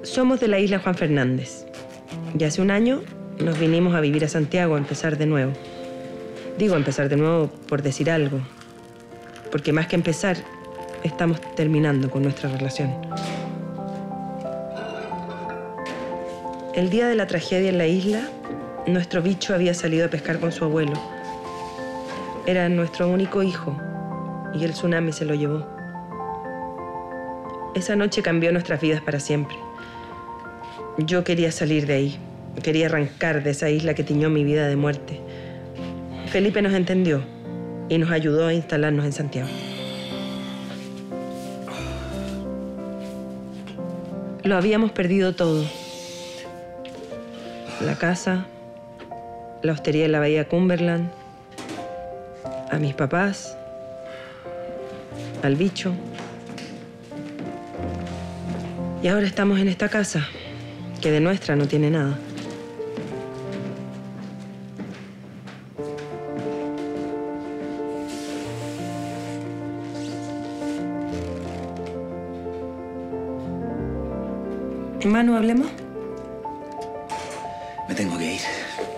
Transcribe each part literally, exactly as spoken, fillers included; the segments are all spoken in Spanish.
Somos de la isla Juan Fernández. Y hace un año nos vinimos a vivir a Santiago a empezar de nuevo. Digo empezar de nuevo por decir algo. Porque más que empezar, estamos terminando con nuestra relación. El día de la tragedia en la isla, nuestro bicho había salido a pescar con su abuelo. Era nuestro único hijo y el tsunami se lo llevó. Esa noche cambió nuestras vidas para siempre. Yo quería salir de ahí. Quería arrancar de esa isla que tiñó mi vida de muerte. Felipe nos entendió y nos ayudó a instalarnos en Santiago. Lo habíamos perdido todo. La casa, la hostería de la bahía Cumberland, a mis papás, al bicho. Y ahora estamos en esta casa, que de nuestra no tiene nada. Manu, ¿hablemos? Me tengo que ir.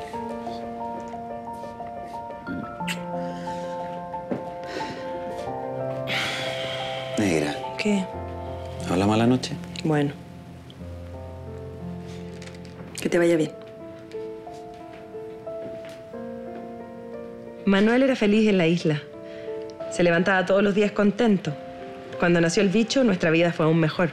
Negra. ¿Qué? ¿Hablamos a la noche? Bueno. Que te vaya bien. Manuel era feliz en la isla. Se levantaba todos los días contento. Cuando nació el bicho, nuestra vida fue aún mejor.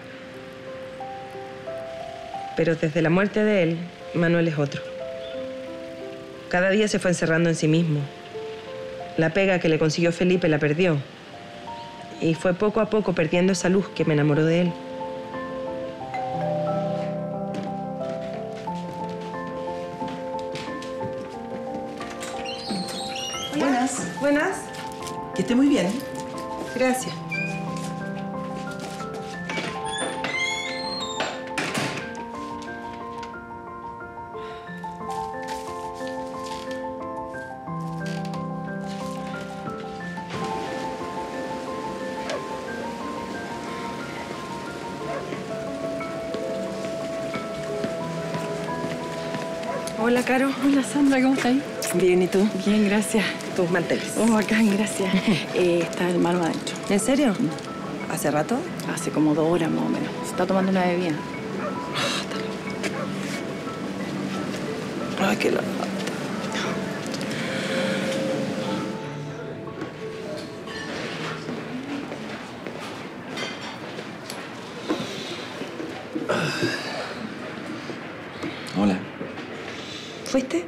Pero desde la muerte de él, Manuel es otro. Cada día se fue encerrando en sí mismo. La pega que le consiguió Felipe la perdió. Y fue poco a poco perdiendo esa luz que me enamoró de él. Buenas. Buenas. Que esté muy bien. Gracias. Hola, Caro. Hola, Sandra, ¿cómo estás? Bien, ¿y tú? Bien, gracias. Tus manteles. Oh, bacán, gracias. eh, está el Manu adentro. ¿En serio? ¿Hace rato? Hace como dos horas más o menos. Se está tomando una bebida. Ay, qué lata. Hola. ¿Fuiste?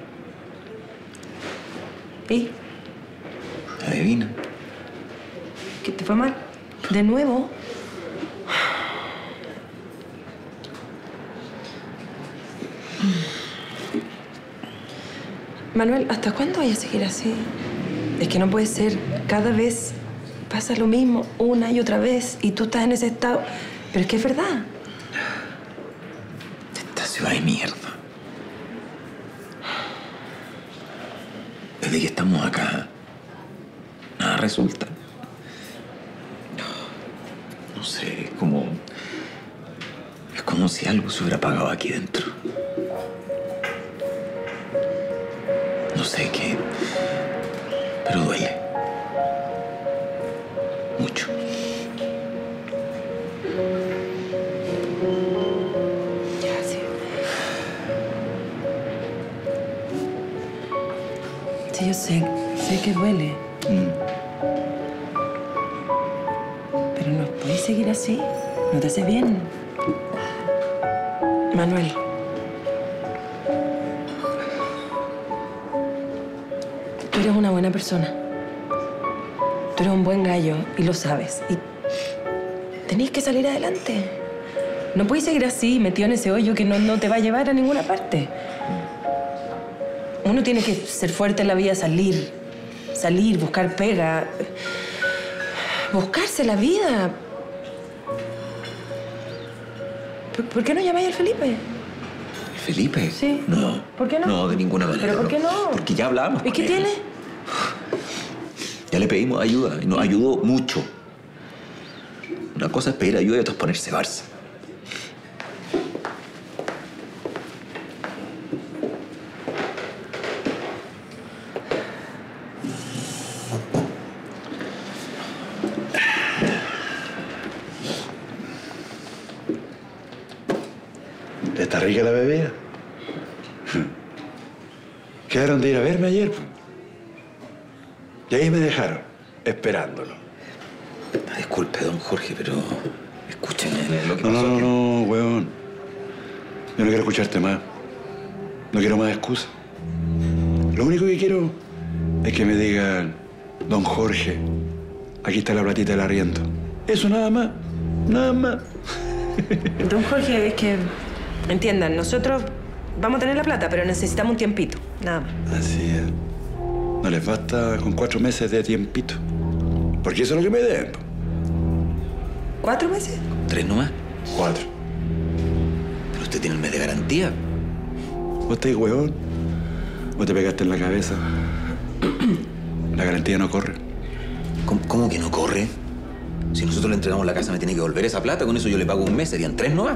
¿Y? Adivina. ¿Qué te fue mal? ¿De nuevo? Manuel, ¿hasta cuándo voy a seguir así? Es que no puede ser. Cada vez pasa lo mismo, una y otra vez, y tú estás en ese estado. Pero es que es verdad. Esta ciudad de mierda. Desde que estamos acá, nada resulta. No sé, es como... Es como si algo se hubiera apagado aquí dentro. No sé qué, pero duele. Mucho. Ya, sí. Sí, yo sé, sé que duele. Mm. Pero no puedes seguir así. No te hace bien. Manuel. Tú eres una buena persona. Tú eres un buen gallo y lo sabes. Y tenés que salir adelante. No puedes seguir así, metido en ese hoyo que no, no te va a llevar a ninguna parte. Uno tiene que ser fuerte en la vida, salir. Salir, buscar pega. Buscarse la vida. ¿Por, ¿por qué no llamáis al Felipe? ¿Felipe? Sí. No. ¿Por qué no? No, de ninguna manera. ¿Pero por qué no? Porque ya hablábamos. ¿Y qué tiene? Ya le pedimos ayuda y nos ayudó mucho. Una cosa es pedir ayuda y otra es ponerse Barça. ¿Está rica la bebida? Quedaron de ir a verme ayer. Y ahí me dejaron, esperándolo. Disculpe, don Jorge, pero escúcheme lo que No, pasó. no, no, aquí. no, weón. Yo no quiero escucharte más. No quiero más excusas. Lo único que quiero es que me digan, don Jorge, aquí está la platita del arriendo. Eso nada más, nada más. Don Jorge, es que, entiendan, nosotros vamos a tener la plata, pero necesitamos un tiempito, nada más. Así es. No les basta con cuatro meses de tiempito. Porque eso es lo que me deben. ¿Cuatro meses? ¿Tres nomás? Cuatro. Pero usted tiene el mes de garantía. ¿Vos estáis huevón? ¿Vos te pegaste en la cabeza? La garantía no corre. ¿Cómo, cómo que no corre? Si nosotros le entregamos la casa, me tiene que devolver esa plata. Con eso yo le pago un mes. Serían tres nomás.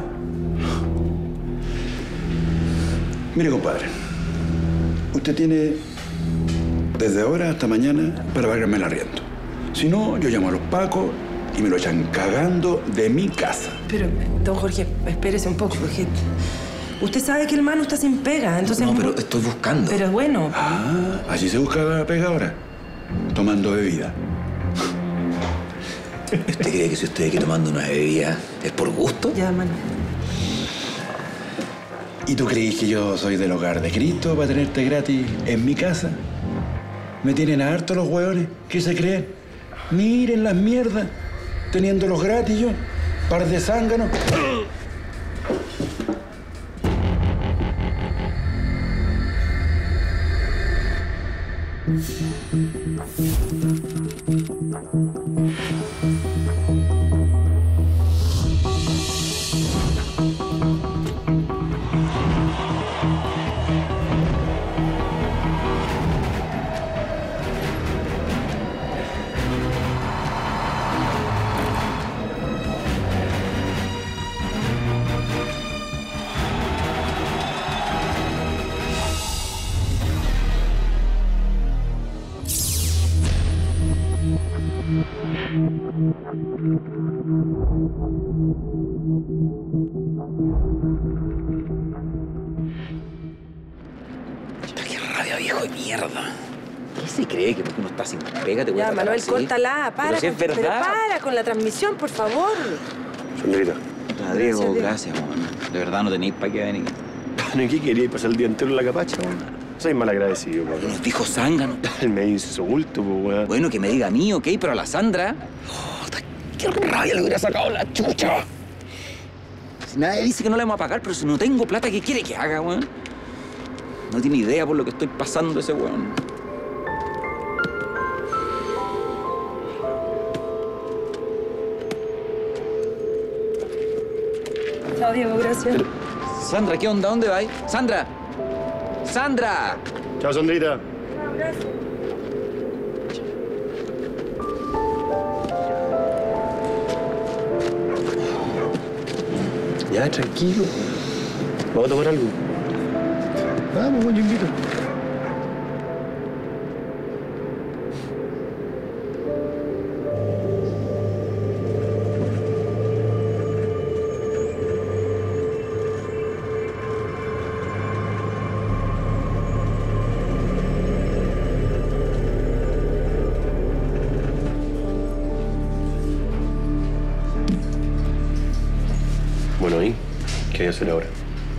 Mire, compadre. Usted tiene desde ahora hasta mañana para pagarme el arriendo. Si no, yo llamo a los pacos y me lo echan cagando de mi casa. Pero, don Jorge, espérese un poco, porque usted sabe que el Manu está sin pega, entonces... No, pero estoy buscando. Pero bueno... Ah, así se busca pega ahora. Tomando bebida. ¿Usted cree que si usted aquí tomando una bebida es por gusto? Ya, Manu. ¿Y tú crees que yo soy del hogar de Cristo para tenerte gratis en mi casa? ¿Me tienen harto los hueones? ¿Qué se creen? Miren las mierdas, teniéndolos gratis yo, par de zánganos. ¡Qué rabia, viejo de mierda! ¿Qué se cree? ¿Que porque uno está sin pega te voy a Ya, tratar Manuel, así? córtala, para. Pero si es con- pero verdad. para con la transmisión, por favor. Señorita. Ah, Diego, Gracias, Diego. gracias, weón. De verdad no tenéis para qué venir. ¿Y qué quería pasar el día entero en la capacha, weón? Soy malagradecido, weón. Nos dijo zángano. El medio insulto, pues, weón. Bueno, que me diga a mí, ok, pero a la Sandra... Oh, ¡qué rabia le hubiera sacado la chucha! Si nadie dice que no le vamos a pagar, pero si no tengo plata, ¿qué quiere que haga, weón? No tiene idea por lo que estoy pasando ese weón. Chao, Diego, gracias. Sandra, ¿qué onda? ¿Dónde vais? ¡Sandra! ¡Sandra! Chao, Sandrita. Ya, tranquilo. ¿Vamos a tomar algo? Vamos, weón, yo invito. Bueno, ¿y qué hay que hacer ahora?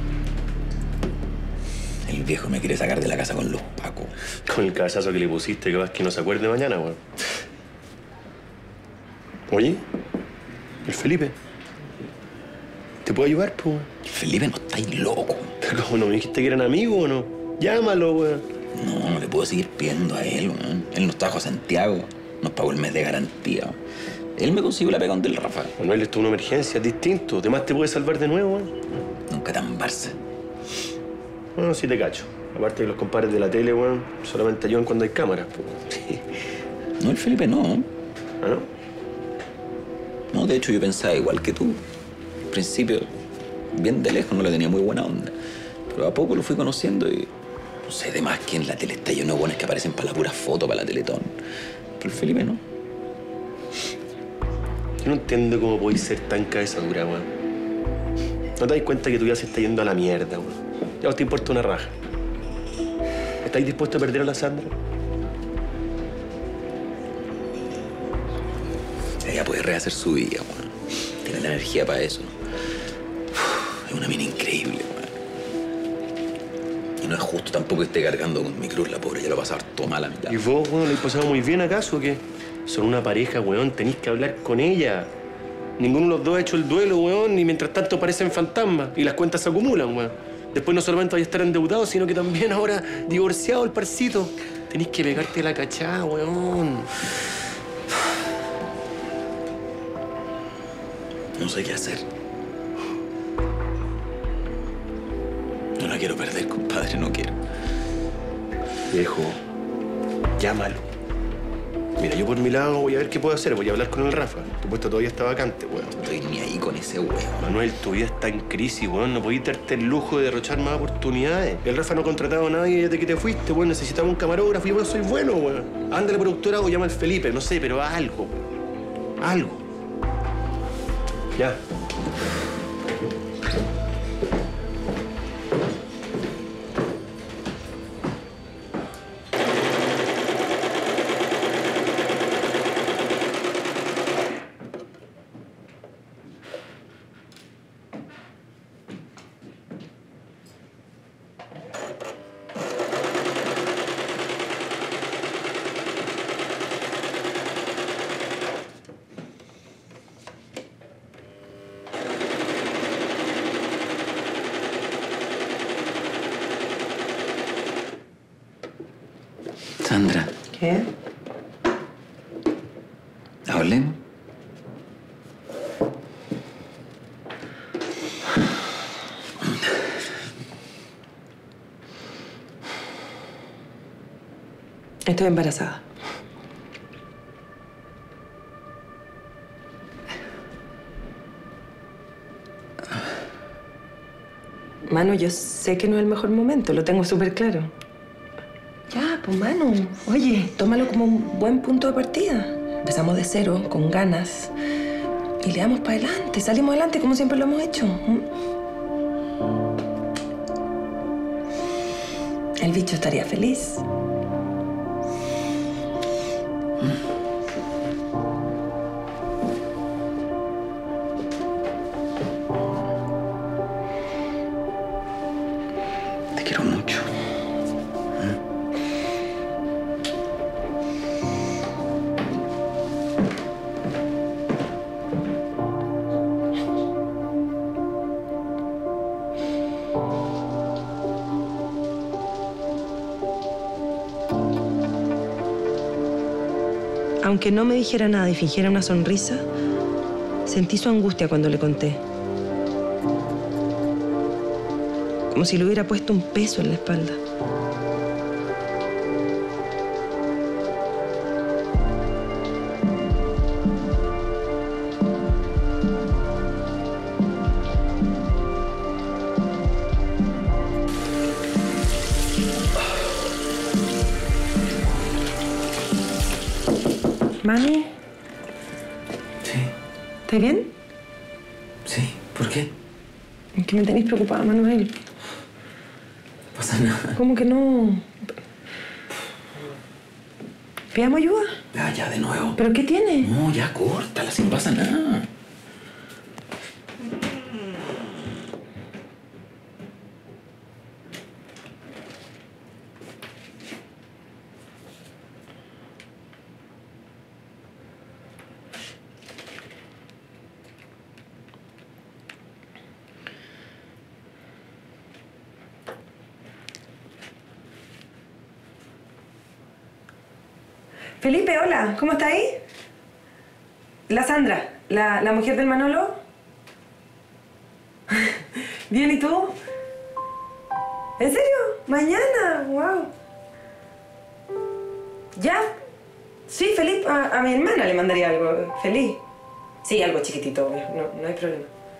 El viejo me quiere sacar de la casa con los pacos. Con el cabezazo que le pusiste, capaz que no se acuerde mañana, weón. Oye, el Felipe. ¿Te puedo ayudar, po? weón? Felipe, no estáis loco. Pero ¿cómo no me dijiste que eran amigos o no? Llámalo, weón. No, no le puedo seguir pidiendo a él, weón. Él nos trajo a Santiago. Nos pagó el mes de garantía. Él me consiguió la pega donde el Rafa. Manuel, esto es una emergencia, es distinto. Además te puede salvar de nuevo, weón. Nunca tan Barça. Bueno, sí te cacho. Aparte que los compadres de la tele, weón, solamente ayudan cuando hay cámaras, po. No, el Felipe no. ¿Ah, no? No, de hecho yo pensaba igual que tú. Al principio, bien de lejos, no le tenía muy buena onda. Pero a poco lo fui conociendo y... No sé, de más que en la tele está lleno de buenos que aparecen para la pura foto, para la Teletón. Pero el Felipe no. Yo no entiendo cómo podéis ser tan cabeza dura, weón. ¿No te das cuenta que tu vida se está yendo a la mierda, weón? Ya vos te importa una raja. ¿Estáis dispuestos a perder a la Sandra? Ella puede rehacer su vida, weón. Tiene la energía para eso, ¿no? Es una mina increíble, weón. Y no es justo tampoco que esté cargando con mi cruz, la pobre. Ya lo va a pasar todo mal a mitad. ¿Y vos, weón, le has pasado muy bien acaso o qué? Son una pareja, weón. Tenéis que hablar con ella. Ninguno de los dos ha hecho el duelo, weón, y mientras tanto parecen fantasmas y las cuentas se acumulan, weón. Después no solamente vais a estar endeudados, sino que también ahora divorciado el parcito. Tenéis que pegarte la cachá, weón. No sé qué hacer. No la quiero perder, compadre, no quiero. Viejo, llámalo. Mira, yo por mi lado voy a ver qué puedo hacer. Voy a hablar con el Rafa. Tu puesto todavía está vacante, weón. No estoy ni ahí con ese weón. Manuel, tu vida está en crisis, weón. No podís darte el lujo de derrochar más oportunidades. El Rafa no ha contratado a nadie desde que te fuiste, weón. Necesitaba un camarógrafo y yo soy bueno, weón. Anda a la productora o llama al Felipe, no sé, pero algo, weón. Algo. Ya. Sandra. ¿Qué? ¿Hablemos? Estoy embarazada. Manu, yo sé que no es el mejor momento, lo tengo súper claro. Ya, pues Manu, oye, tómalo como un buen punto de partida. Empezamos de cero, con ganas, y le damos para adelante, salimos adelante como siempre lo hemos hecho. El bicho estaría feliz. Te quiero mucho. Aunque no me dijera nada y fingiera una sonrisa, sentí su angustia cuando le conté. Como si le hubiera puesto un peso en la espalda. Mami. Sí. ¿Estás bien? Sí. ¿Por qué? Es que me tenéis preocupada, Manuel. No pasa nada. ¿Cómo que no? ¿Pidamos ayuda? Ya, ya, de nuevo. ¿Pero qué tiene? No, ya, córtala, sin pasa nada. Felipe, hola, ¿cómo está ahí? La Sandra, la, la mujer del Manolo. Bien, ¿y tú? ¿En serio? ¿Mañana? ¡Wow! ¿Ya? Sí, Felipe, a, a mi hermana le mandaría algo. Feliz. Sí, algo chiquitito, obvio. No, no hay problema.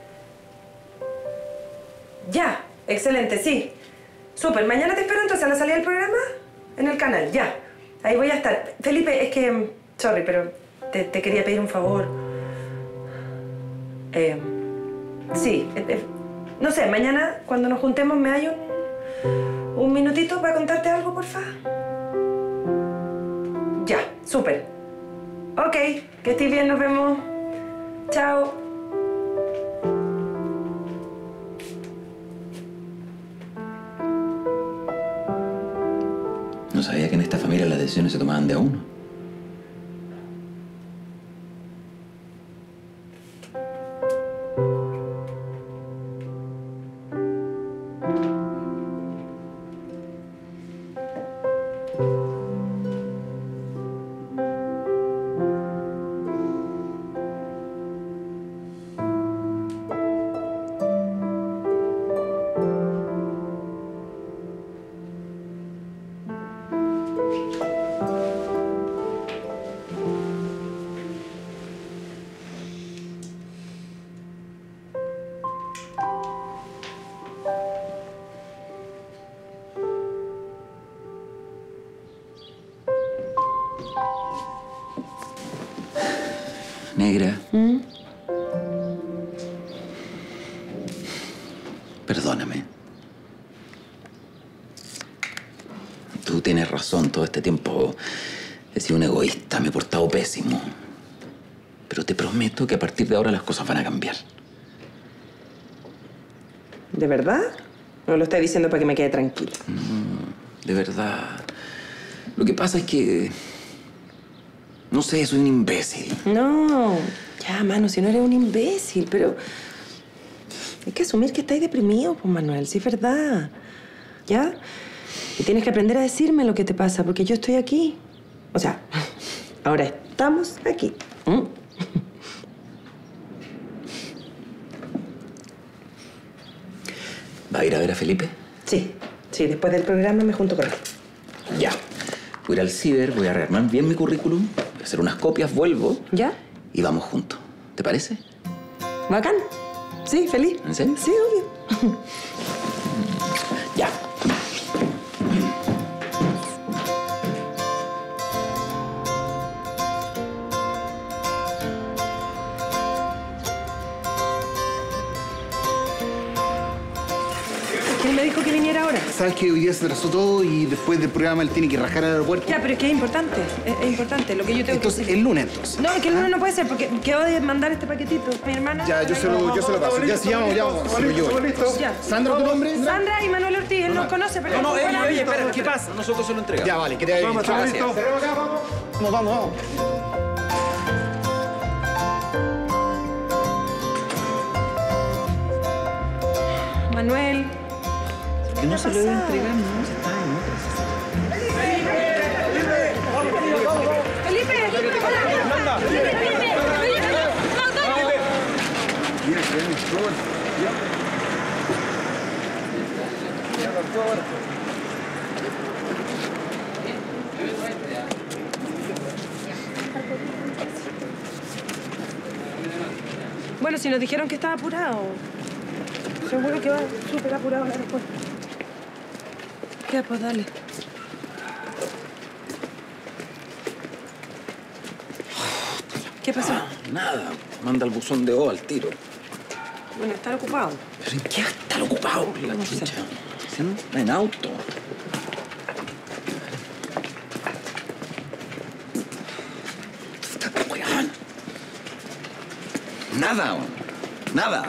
Ya, excelente, sí. Súper, mañana te espero entonces a la salida del programa en el canal, ya. Ahí voy a estar. Felipe, es que... Sorry, pero te, te quería pedir un favor. Eh, sí, eh, eh, No sé, mañana cuando nos juntemos me hay un, un minutito para contarte algo, porfa. Ya, súper. Ok, que estés bien, nos vemos. Chao. No sabía que en esta familia las decisiones se tomaban de a uno. Negra. ¿Mm? Perdóname. Tú tienes razón, todo este tiempo he sido un egoísta, me he portado pésimo. Pero te prometo que a partir de ahora las cosas van a cambiar. ¿De verdad? ¿O lo estás diciendo para que me quede tranquila? No, de verdad. Lo que pasa es que... No sé, soy un imbécil. No, ya, mano, si no eres un imbécil, pero... Hay que asumir que estáis deprimido, pues, Manuel, sí es verdad. ¿Ya? Y tienes que aprender a decirme lo que te pasa, porque yo estoy aquí. O sea, ahora estamos aquí. ¿Mm? ¿Va a ir a ver a Felipe? Sí, sí, después del programa me junto con él. Ya. Voy a ir al ciber, voy a rearmar bien mi currículum, voy a hacer unas copias, vuelvo. ¿Ya? Y vamos juntos. ¿Te parece? ¿Bacán? Sí, feliz. ¿En serio? Sí, obvio. Ya. ¿Quién me dijo que viniera ahora? Sabes que hoy día se atrasó todo y después del programa él tiene que rajar al aeropuerto. Ya, pero es que es importante. Es, es importante lo que yo tengo Entonces, que el lunes entonces. No, es que el lunes no puede ser, porque quedó de mandar este paquetito. Mi hermana... Ya, yo se lo, yo se lo paso. Ya, si vamos, ya vamos. Se lo llevo. Ya. Sandra, ¿tu nombre? Sandra y Manuel Ortiz, él nos conoce, pero... No, no, Hola. oye, espera, ¿qué pasa? Nosotros se lo entregamos. Ya, vale, que te vaya bien. Vamos, Chao, listo. gracias. Vamos, vamos, vamos. Manuel... Que no se lo debe entregar, no, se está en otras. ¡Felipe! ¡Hola! ¡Felipe! Bueno, si nos dijeron que estaba apurado. Seguro que va súper apurado al aeropuerto. Ya, pues dale. ¿Qué pasó? Nada, manda el buzón de O al tiro. Bueno, está ocupado. ¿Pero en qué está ocupado? La No sé. chucha. ¿Sí, no? En auto. Weón. Nada, weón. Nada.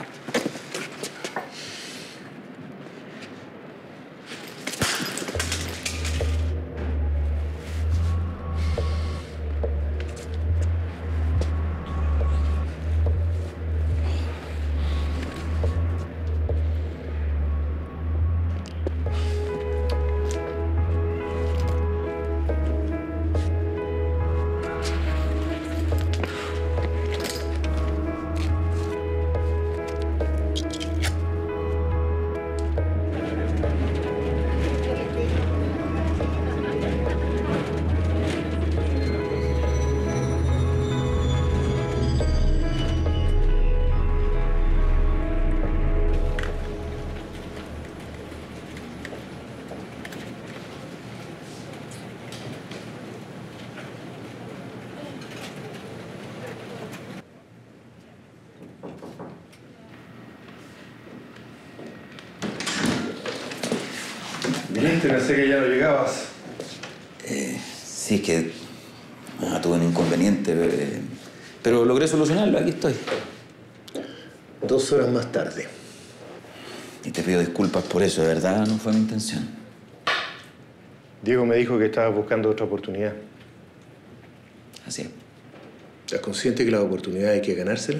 Viniste, pensé que ya no llegabas. Eh, sí, es que ah, tuve un inconveniente, eh, pero logré solucionarlo, aquí estoy. Dos horas más tarde. Y te pido disculpas por eso, de verdad no fue mi intención. Diego me dijo que estabas buscando otra oportunidad. Así es. ¿Estás consciente que la oportunidad hay que ganársela?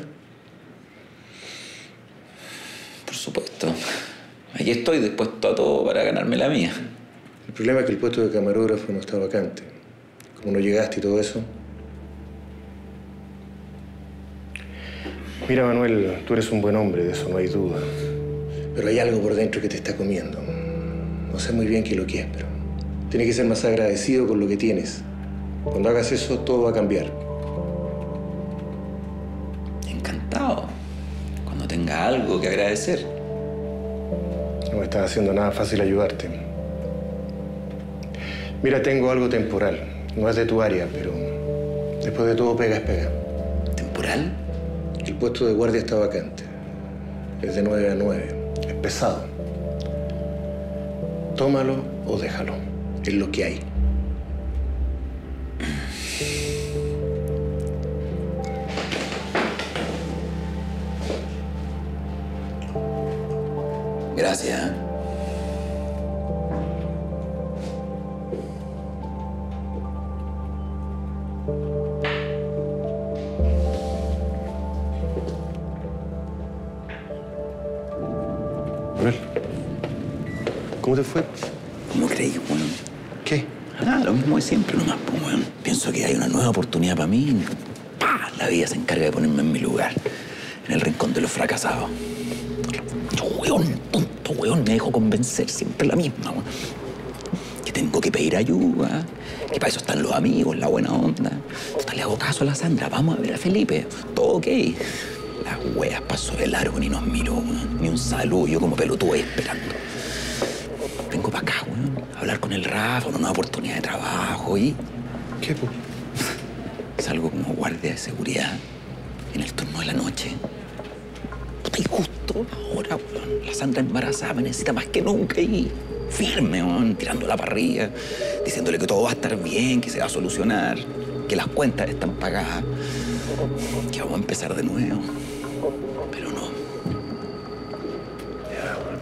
Por supuesto. Aquí estoy dispuesto a todo para ganarme la mía. El problema es que el puesto de camarógrafo no está vacante. Como no llegaste y todo eso. Mira, Manuel, tú eres un buen hombre, de eso no hay duda. Pero hay algo por dentro que te está comiendo. No sé muy bien qué es lo que es, pero tienes que ser más agradecido con lo que tienes. Cuando hagas eso, todo va a cambiar. Encantado. Cuando tenga algo que agradecer. No me está haciendo nada fácil ayudarte. Mira, tengo algo temporal. No es de tu área, pero después de todo, pega es pega. ¿Temporal? El puesto de guardia está vacante. Es de nueve a nueve. Es pesado. Tómalo o déjalo. Es lo que hay. Gracias. Manuel, ¿cómo te fue? ¿Cómo creí, weón? ¿Qué? Ah, lo mismo de siempre nomás, pues, weón. Pienso que hay una nueva oportunidad para mí. ¡Pah! La vida se encarga de ponerme en mi lugar. En el rincón de los fracasados. Weón, tonto, weón, me dejó convencer. Siempre la misma, weón. Que tengo que pedir ayuda. Que para eso están los amigos, la buena onda. Total, le hago caso a la Sandra. Vamos a ver a Felipe. Todo ok. Las weas pasó de largo, ni nos miró, weón. Ni un saludo. Yo como pelotudo ahí esperando. Vengo para acá, weón. A hablar con el Rafa, una nueva oportunidad de trabajo y... ¿Qué, po? Salgo como guardia de seguridad en el turno de la noche. Puta, y justo ahora, weón, la Sandra embarazada me necesita más que nunca y firme, weón, tirando la parrilla, diciéndole que todo va a estar bien, que se va a solucionar, que las cuentas están pagadas, que vamos a empezar de nuevo. Pero no. Ya, weón.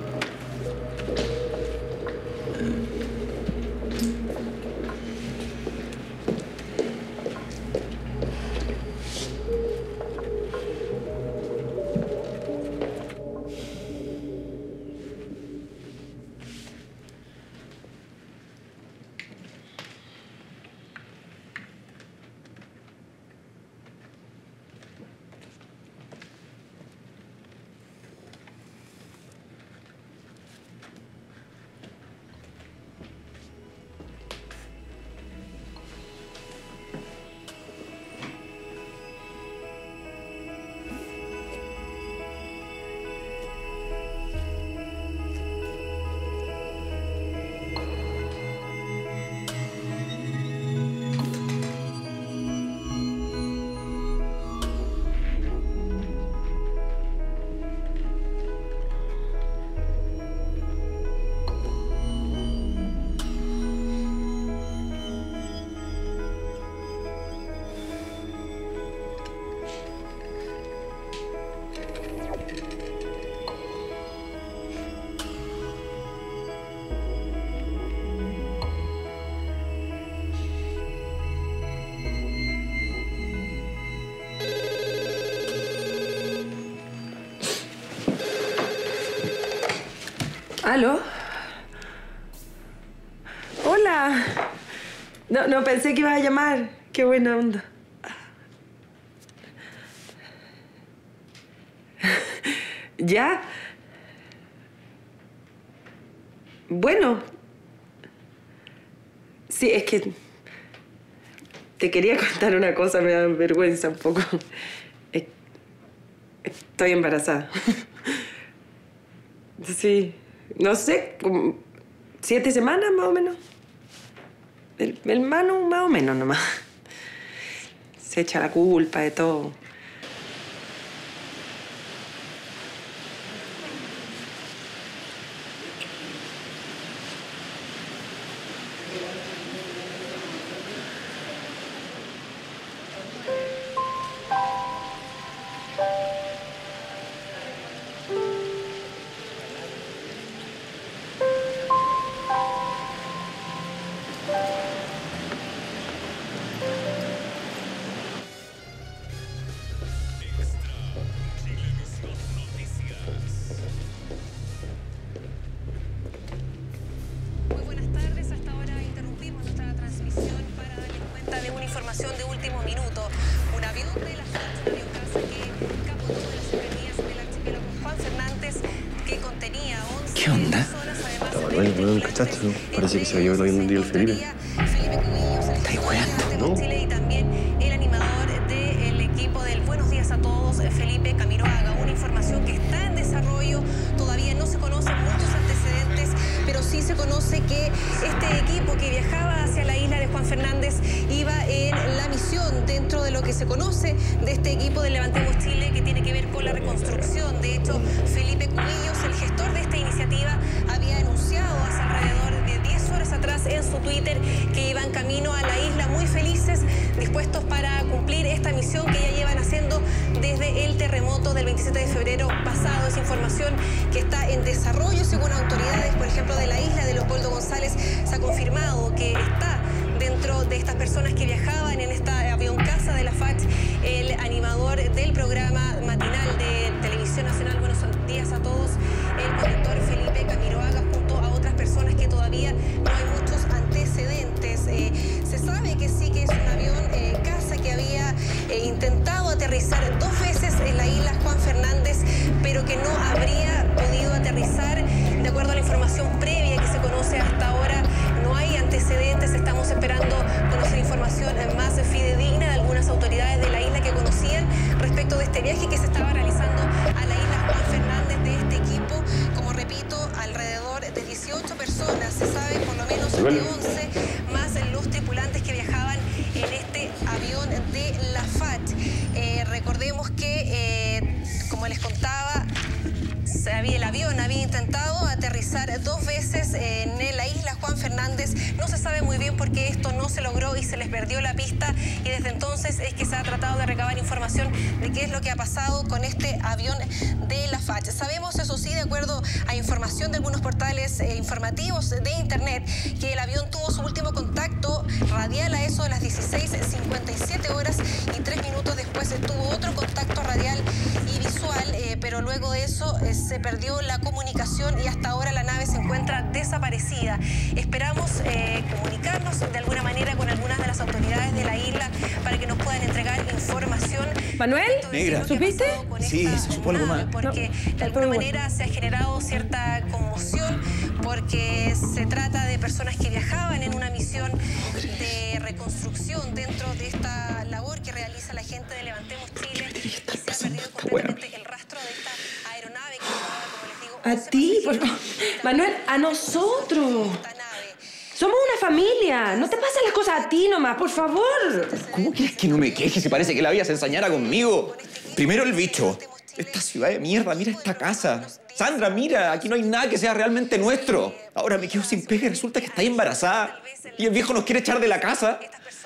¿Aló? Hola. No, no pensé que ibas a llamar. Qué buena onda. ¿Ya? Bueno. Sí, es que te quería contar una cosa, me da vergüenza un poco. Estoy embarazada. Sí. No sé, como siete semanas más o menos. El, el Manu más o menos nomás. Se echa la culpa de todo. ¿Qué onda? Está Manuel, weón, ¿cachaste? ¿No? Parece que se había hoy un día el Felipe. ¿Estáis weando? ¿No? Chile y también el animador del equipo del Buenos Días a Todos, Felipe Camiroaga. Una información que está en desarrollo, todavía no se conocen muchos antecedentes, pero sí se conoce que este equipo que viajaba hacia la isla de Juan Fernández iba en la misión dentro de lo que se conoce de este equipo de Levantemos Chile, que tiene que ver con la reconstrucción. De hecho, Felipe Cubillos, el gestor de esta iniciativa, había anunciado hace alrededor de diez horas atrás en su Twitter que iban camino a la isla muy felices, dispuestos para cumplir esta misión que ya llevan haciendo desde el terremoto del veintisiete de febrero pasado. Esa información que está en desarrollo según autoridades, por ejemplo, de la isla de Leopoldo González, se ha confirmado que está dentro de estas personas que viajaban en esta avión casa de la F A C el animador del programa matinal de Televisión Nacional Buenos Días a Todos, el conductor Felipe Camiroaga, junto a otras personas que todavía no hay muchos antecedentes. Eh, se sabe que sí que es un avión eh, casa que había eh, intentado aterrizar dos veces en la isla Juan Fernández, pero que no habría podido aterrizar. De acuerdo a la información previa que se conoce hasta ahora, no hay antecedentes. Estamos esperando conocer información más fidedigna de algunas autoridades de la isla que conocían respecto de este viaje que se estaba realizando a la isla Juan Fernández de este equipo. Como repito, alrededor de dieciocho personas, se sabe por lo menos de once, más los tripulantes que viajaban en este avión de la F A C. Eh, recordemos que, eh, como les contaba, el avión había intentado aterrizar dos veces en la isla Juan Fernández. No se sabe muy bien por qué esto no se logró y se les perdió la pista, y desde entonces es que se ha tratado de recabar información de qué es lo que ha pasado con este avión de la F A C. Sabemos, eso sí, de acuerdo a información de algunos portales eh, informativos de internet, que el avión tuvo su último contacto radial a eso de las dieciséis cincuenta y siete horas, y tres minutos después eh, tuvo otro contacto radial y visual, eh, pero luego de eso eh, se perdió la comunicación y hasta ahora la nave se encuentra desaparecida. Esperamos eh, comunicarnos de alguna manera con algunas de las autoridades de la isla para que nos puedan entregar información. Manuel, Negra, ¿supiste? Sí, se supo algo más. Porque de alguna manera se ha generado cierta conmoción, porque se trata de personas que viajaban en una misión de reconstrucción dentro de esta labor que realiza la gente de Levantemos Chile. Y se ha perdido completamente el rastro de esta aeronave que llevaba, como les digo, A ti, por favor. Manuel, a nosotros. Somos una familia. No te pasen las cosas a ti nomás, por favor. ¿Cómo quieres que no me queje si parece que la vida se ensañara conmigo? Primero el bicho. Esta ciudad de mierda, mira esta casa. Sandra, mira, aquí no hay nada que sea realmente nuestro. Ahora me quedo sin pega y resulta que está embarazada. Y el viejo nos quiere echar de la casa.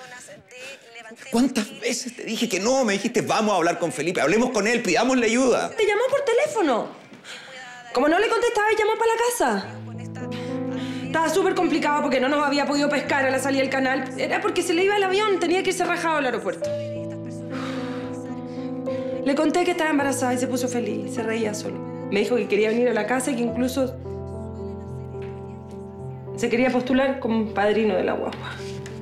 ¿Cuántas veces te dije que no? Me dijiste, vamos a hablar con Felipe, hablemos con él, pidámosle ayuda. Te llamó por teléfono. Como no le contestaba, llamó para la casa. Estaba súper complicado porque no nos había podido pescar a la salida del canal. Era porque se le iba el avión, tenía que irse rajado al aeropuerto. Le conté que estaba embarazada y se puso feliz, se reía solo. Me dijo que quería venir a la casa y que incluso se quería postular como padrino de la guagua.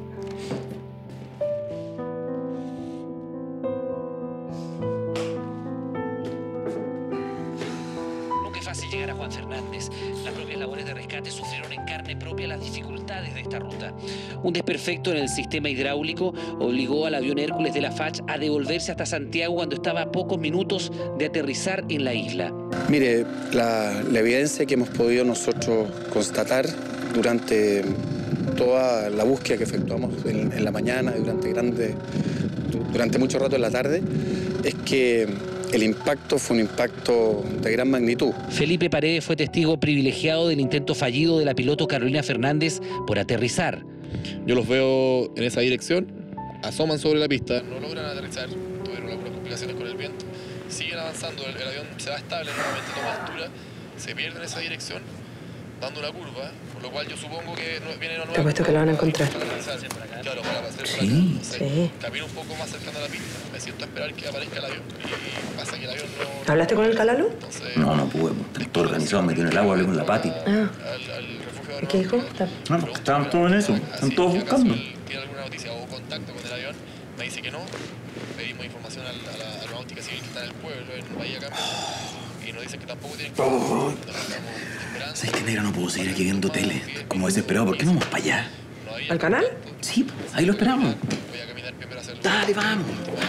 Fácil llegar a Juan Fernández. Las propias labores de rescate sufrieron en carne propia las dificultades de esta ruta. Un desperfecto en el sistema hidráulico obligó al avión Hércules de la F A C a devolverse hasta Santiago cuando estaba a pocos minutos de aterrizar en la isla. Mire, la, la evidencia que hemos podido nosotros constatar durante toda la búsqueda que efectuamos en, en la mañana y durante, grande, durante mucho rato en la tarde es que el impacto fue un impacto de gran magnitud. Felipe Paredes fue testigo privilegiado del intento fallido de la piloto Carolina Fernández por aterrizar. Yo los veo en esa dirección, asoman sobre la pista, no logran aterrizar, tuvieron algunas complicaciones con el viento, siguen avanzando, el, el avión se va estable, nuevamente toma altura, se pierde en esa dirección, dando una curva, por lo cual yo supongo que viene una nueva... Te apuesto que lo van a encontrar. Claro, para pasar por acá. Sí, Entonces, sí. Camino un poco más cercano a la pista, me siento a esperar que aparezca el avión y pasa que el avión no... ¿Hablaste con el Calalu? Entonces, No, no pude. Estoy todo organizado, me metió en el agua, hablé con la Pati. Ah. al, al refugio de ¿Y qué dijo? Está- No, porque estaban todos en eso, están todos si acaso buscando. él tiene alguna noticia o contacto con el avión, me dice que no. Pedimos información a la, a la aeronáutica civil que está en el pueblo, en Bahía Cambio, y nos dicen que tampoco tienen que... Oh. ¿Sabes qué, negra? No puedo seguir aquí viendo tele. Estoy como desesperado. ¿Por qué no vamos para allá? ¿Al canal? Sí, ahí lo esperamos. Voy a caminar primero a hacerlo. Dale, vamos.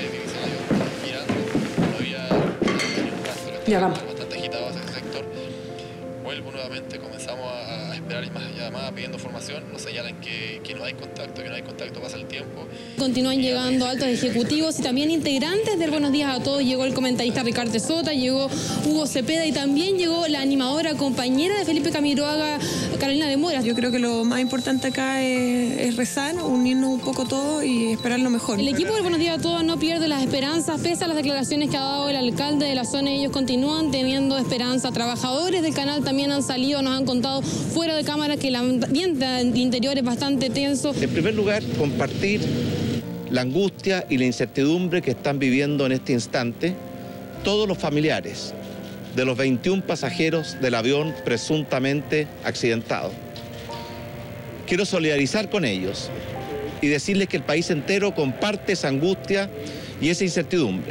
Ya vamos. Bastante agitado ese sector. Vuelvo nuevamente, comenzamos a, a esperar y más llamadas pidiendo formación. Nos señalan que, que no hay contacto, que no hay contacto, pasa el tiempo. Continúan llegando altos ejecutivos y también integrantes del Buenos Días a Todos. Llegó el comentarista Ricardo Sota, llegó Hugo Cepeda y también llegó la animadora compañera de Felipe Camiroaga, Carolina de Mora. Yo creo que lo más importante acá es, es rezar, unirnos un poco todos y esperar lo mejor. El equipo del Buenos Días a Todos no pierde las esperanzas, pese a las declaraciones que ha dado el alcalde de la zona. Ellos continúan teniendo esperanza. Trabajadores del canal también han salido, nos han contado fuera de cámara que el ambiente del interior es bastante tenso. En primer lugar, compartir la angustia y la incertidumbre que están viviendo en este instante todos los familiares de los veintiún pasajeros del avión presuntamente accidentado. Quiero solidarizar con ellos y decirles que el país entero comparte esa angustia y esa incertidumbre.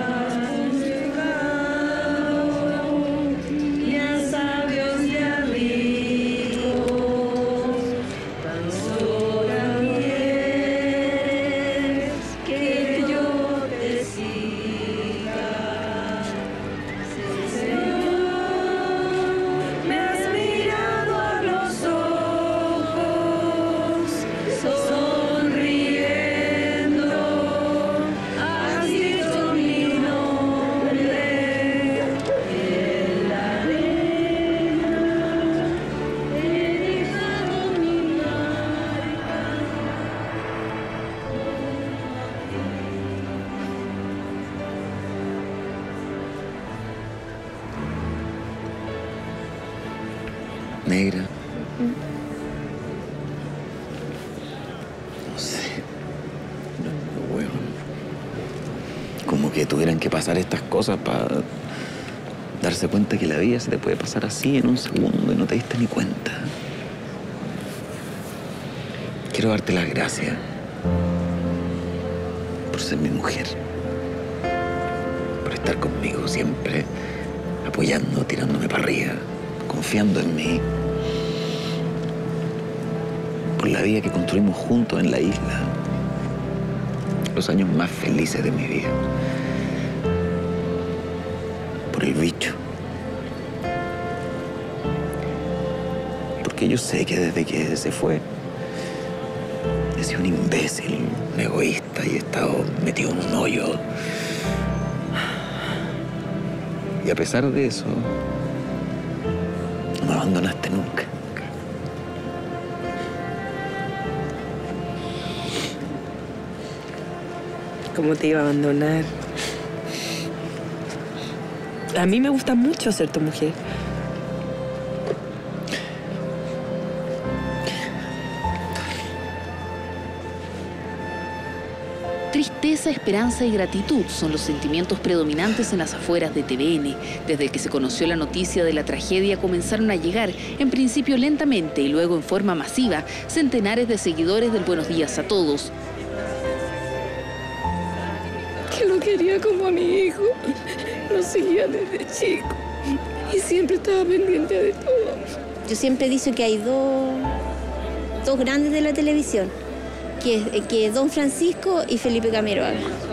Negra. No sé. No, weón. Como que tuvieran que pasar estas cosas para darse cuenta que la vida se te puede pasar así en un segundo y no te diste ni cuenta. Quiero darte las gracias por ser mi mujer, por estar conmigo siempre, apoyando, tirándome para arriba, confiando en mí, por la vida que construimos juntos en la isla, los años más felices de mi vida, por el bicho, porque yo sé que desde que se fue he sido un imbécil, un egoísta y he estado metido en un hoyo. Y a pesar de eso, no me abandonaste nunca. ¿Cómo te iba a abandonar? A mí me gusta mucho ser tu mujer. Tristeza, esperanza y gratitud son los sentimientos predominantes en las afueras de T V N. Desde que se conoció la noticia de la tragedia comenzaron a llegar, en principio lentamente y luego en forma masiva, centenares de seguidores del Buenos Días a Todos. Que lo quería como a mi hijo, lo seguía desde chico y siempre estaba pendiente de todo. Yo siempre he dicho que hay dos, dos grandes de la televisión, que es que Don Francisco y Felipe Camiroaga.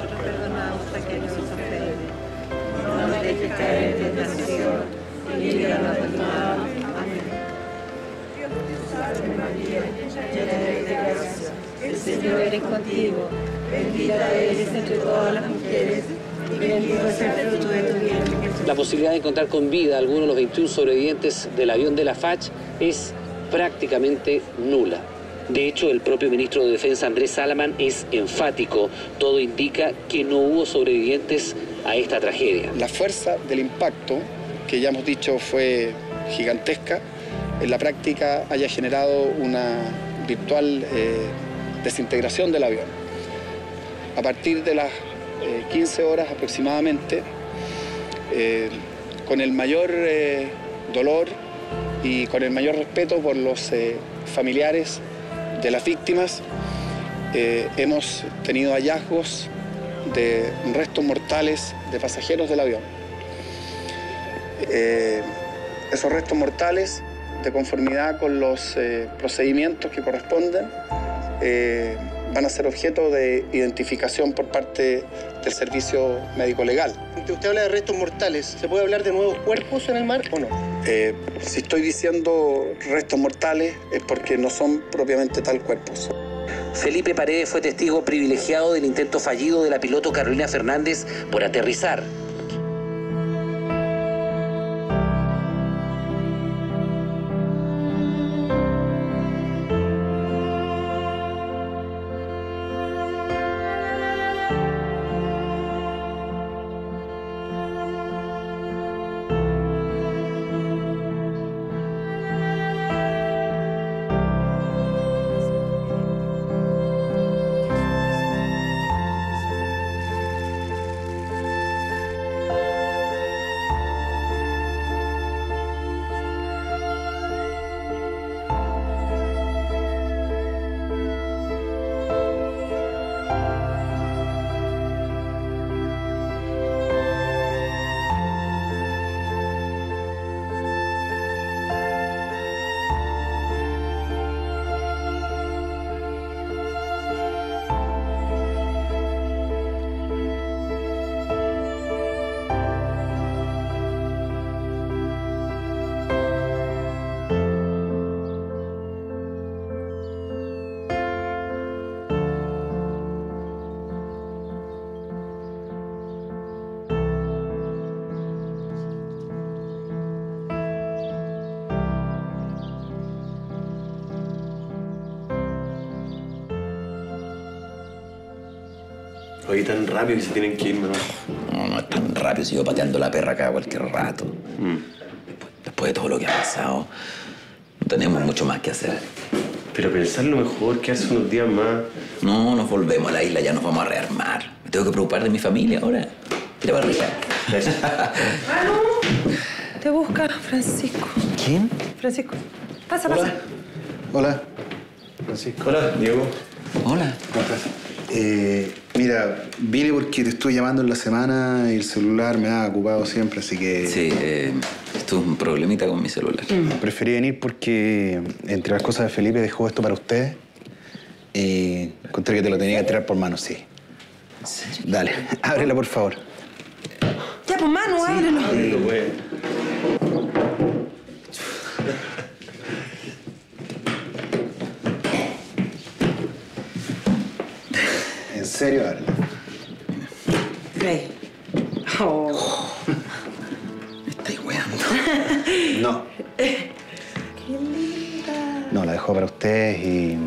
El Señor es contigo, bendita eres entre todas las mujeres, y bendito es el fruto de tu vientre, Jesús. La posibilidad de encontrar con vida a algunos de los veintiún sobrevivientes del avión de la Fach es prácticamente nula. De hecho, el propio ministro de Defensa, Andrés Salaman, es enfático. Todo indica que no hubo sobrevivientes a esta tragedia. La fuerza del impacto, que ya hemos dicho fue gigantesca, en la práctica haya generado una virtual eh, desintegración del avión. A partir de las eh, quince horas aproximadamente, eh, con el mayor eh, dolor y con el mayor respeto por los eh, familiares de las víctimas, eh, hemos tenido hallazgos de restos mortales de pasajeros del avión. eh, esos restos mortales, de conformidad con los eh, procedimientos que corresponden, eh, van a ser objeto de identificación por parte del servicio médico-legal. Usted habla de restos mortales. ¿Se puede hablar de nuevos cuerpos en el mar o no? Eh, si estoy diciendo restos mortales es porque no son propiamente tal cuerpos. Felipe Paredes fue testigo privilegiado del intento fallido de la piloto Carolina Fernández por aterrizar. Oye, tan rápido que se tienen que ir, ¿no? No, no es tan rápido. Sigo pateando la perra acá a cualquier rato. Mm. Después, después de todo lo que ha pasado, no tenemos mucho más que hacer. Pero pensar lo mejor, que hace unos días más. No, nos volvemos a la isla, ya nos vamos a rearmar. Me tengo que preocupar de mi familia ahora. Mira para arriba. Te busca Francisco. ¿Quién? Francisco. Pasa, pasa. Hola. Francisco. Hola, Diego. Hola. ¿Cómo estás? Eh, mira, vine porque te estuve llamando en la semana y el celular me ha ocupado siempre, así que... Sí, eh, estuve un problemita con mi celular. Mm. Preferí venir porque, entre las cosas de Felipe, dejó esto para ustedes. Y encontré que te lo tenía que entregar por mano, sí. ¿En serio? Dale, ábrela, por favor. Ya, pues, Manu, ábrelo. Ábrelo, güey. ¿En serio, ábrela? Rey. Oh. Me estáis weando. No. Qué linda. No, la dejó para ustedes y...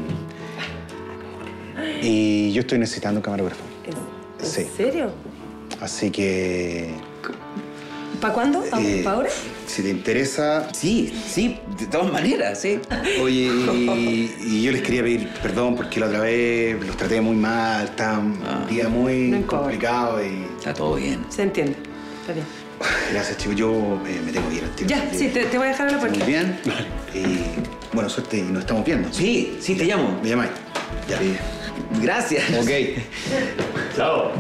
Y yo estoy necesitando un camarógrafo. ¿En Sí. serio? Así que... ¿Para cuándo? ¿Para Eh, ahora? Si te interesa... Sí, sí, de todas maneras, sí. Oye, y, y yo les quería pedir perdón porque la otra vez los traté muy mal, estaba un día muy No importa. complicado y... Está todo bien. Se entiende. Está bien. Gracias, chicos. Yo eh, me tengo que ir al tiro. Ya, sí, te, te voy a dejar a la puerta. Muy bien. Y bueno, suerte y nos estamos viendo. Sí, sí, te llamo. Me llamáis. Ya. Gracias. Ok. Chao.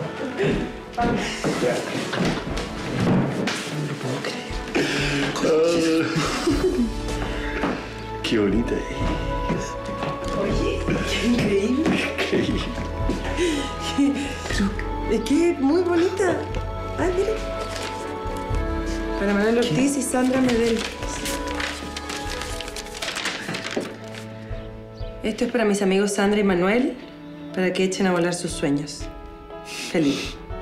Qué bonita es. Oye, qué increíble. Increíble. Es que es muy bonita. Ay, mire. Para Manuel Ortiz y Sandra Medel. Esto es para mis amigos Sandra y Manuel, para que echen a volar sus sueños. Felipe.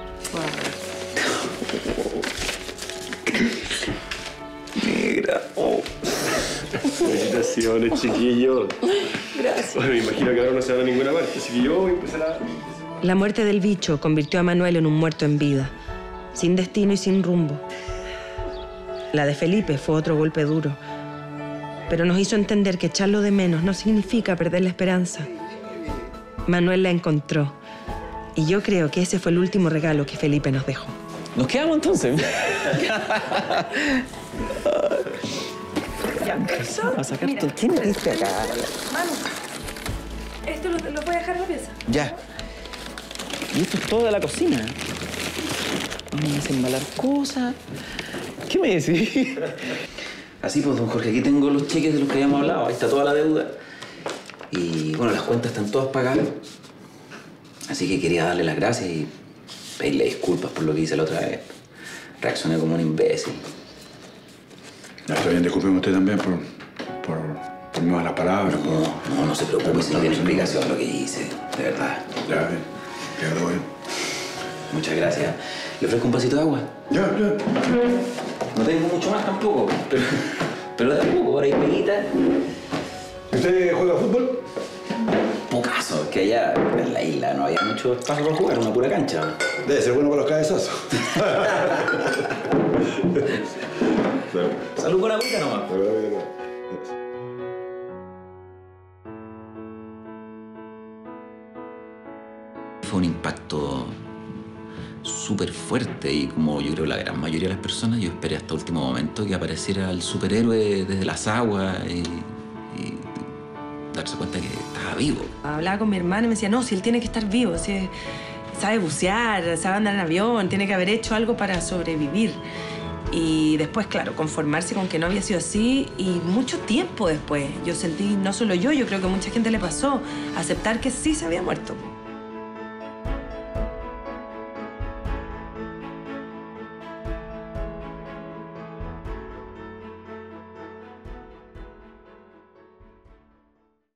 Negra. Oh. Felicitaciones, chiquillos. Gracias. Bueno, me imagino que ahora no se van a ninguna parte, así que yo voy a empezar a... La muerte del bicho convirtió a Manuel en un muerto en vida, sin destino y sin rumbo. La de Felipe fue otro golpe duro, pero nos hizo entender que echarlo de menos no significa perder la esperanza. Manuel la encontró, y yo creo que ese fue el último regalo que Felipe nos dejó. ¿Nos quedamos entonces? ¿A sacar tu chinito acá? Manu, esto lo, lo voy a dejar en la pieza. Ya. Y esto es todo de la cocina. Vamos a desembalar cosas. ¿Qué ¿Qué me decís? Así pues, don Jorge, aquí tengo los cheques de los que habíamos hablado. Ahí está toda la deuda. Y bueno, las cuentas están todas pagadas. Así que quería darle las gracias y pedirle disculpas por lo que hice la otra vez. Reaccioné como un imbécil. Ya, está bien, discúlpeme usted también por, por, por mis malas palabras. No, por... no, no se preocupe si no tiene explicación lo que hice, de verdad. Ya, bien. Ya, todo bien. Muchas gracias. ¿Le ofrezco un vasito de agua? Ya, ya. No tengo mucho más tampoco, pero, pero de a poco, ahora hay peguita. ¿Usted juega fútbol? Pocaso, es que allá en la isla no había mucho espacio para jugar, una pura cancha. Debe ser bueno para los cabezazos. Salud con agüita nomás. Fue un impacto súper fuerte y como yo creo la gran mayoría de las personas, yo esperé hasta el último momento que apareciera el superhéroe desde las aguas y, y darse cuenta que estaba vivo. Hablaba con mi hermana y me decía, no, si él tiene que estar vivo, si sabe bucear, sabe andar en avión, tiene que haber hecho algo para sobrevivir. Y después, claro, conformarse con que no había sido así y mucho tiempo después. Yo sentí, no solo yo, yo creo que a mucha gente le pasó, aceptar que sí se había muerto.